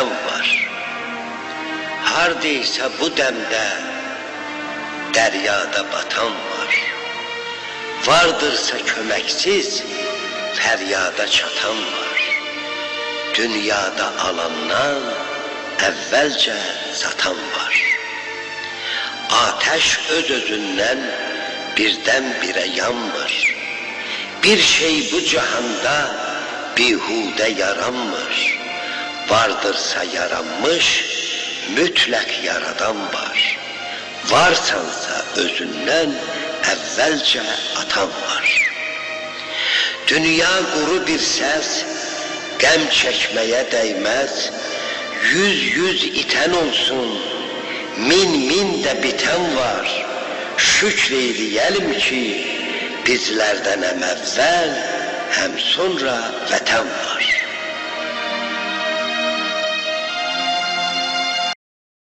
vətən var. Hardaysa bu dəmdə dəryada batan var. Vardırsa köməksiz fəryada çatan var. Dünyada alandan əvvəlcə satan var. Ateş öz-özündən birdən-birə yanmır. Bir şey bu cihanda bihudə yaranmır. Vardırsa yaranmış, mütləq yaradan var. Varsansa özündən əvvəlcə atan var. Dünya quru bir səs, qəm çəkməyə dəyməz. Yüz itən olsun, min də bitən var. Şükr eyləyəlim ki, bizlərdən həm əvvəl, həm sonra vətən var.